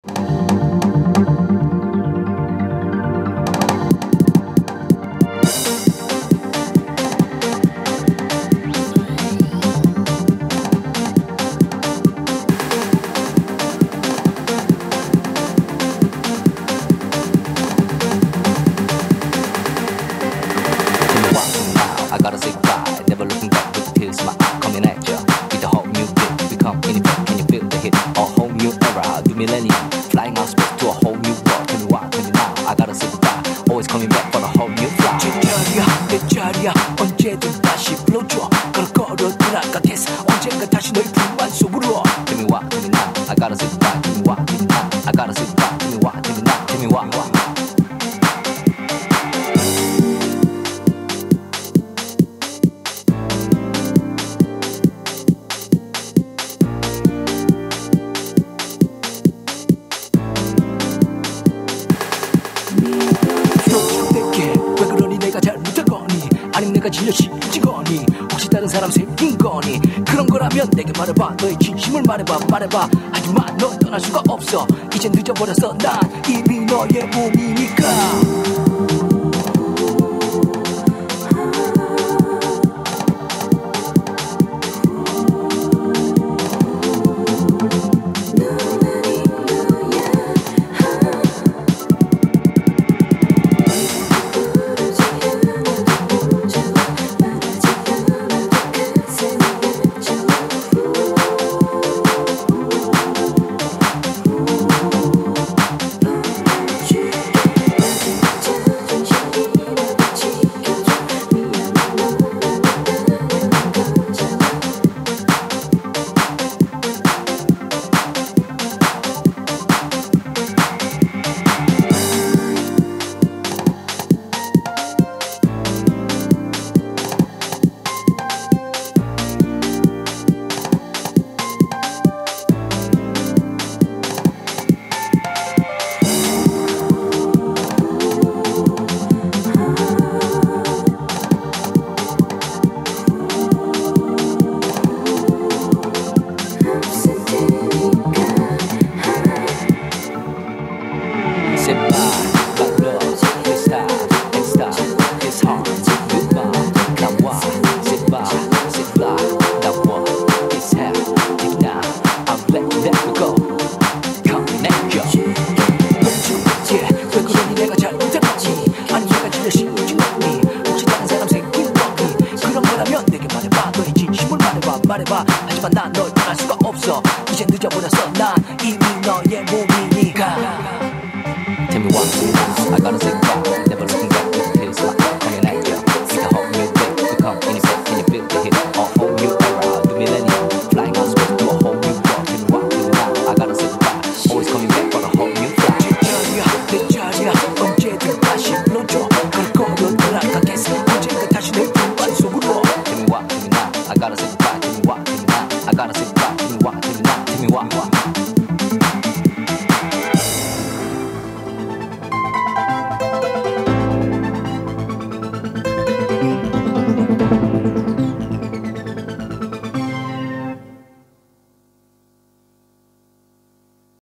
언제든 다시 불러줘 걸어 들어가 됐어 언젠가 다시 너의 품안 속으로 Tell me why, tell me now I gotta say goodbye Tell me why, tell me now I gotta say goodbye Tell me why, tell me now Tell me why 왜 그러니 내가 잘못한 거니 아님 내가 질려 싫은 거니 혹시 다른 사람 생긴 거니 그런 거라면 내게 말해봐 너의 진심을 말해봐 하지만 널 떠날 수가 없어 이젠 늦어버렸어 난 이미 너의 몸이니까